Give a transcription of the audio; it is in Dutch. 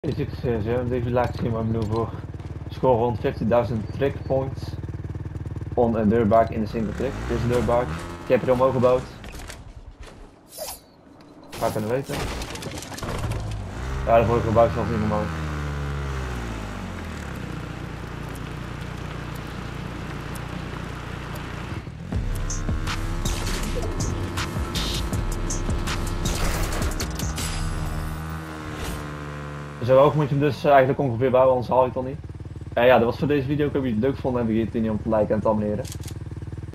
Hey succes, hè. Deze laat zien wat ik bedoel voor score rond 50.000 trick points on een deurbak in de single trick. Dit is een deurbak. Ik heb er omhoog gebouwd. Ga ik kunnen weten. Ja, de vorige gebouwd zelfs niet omhoog. Zo hoog moet je hem dus eigenlijk ongeveer bouwen, anders haal je het al niet. Ja, dat was voor deze video. Ik hoop dat jullie het leuk vonden en vergeet niet om te liken en te abonneren.